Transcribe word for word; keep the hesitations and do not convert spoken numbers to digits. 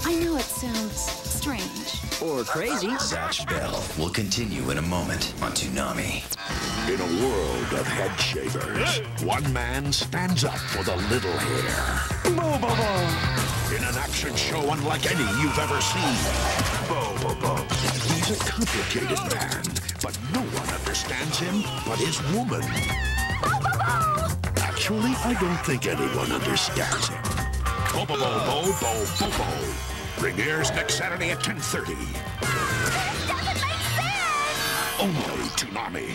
I know it sounds strange. Or crazy. Zatch Bell will continue in a moment on Toonami. In a world of head shavers, one man stands up for the little hair. Bobobo! In an action show unlike any you've ever seen. Bobobo. He's a complicated man, but no one understands him but his woman. Bobobo! Actually, I don't think anyone understands him. Bobobo-Bo Bo-Bobo. Premieres next Saturday at ten thirty. This doesn't make sense! Only Toonami.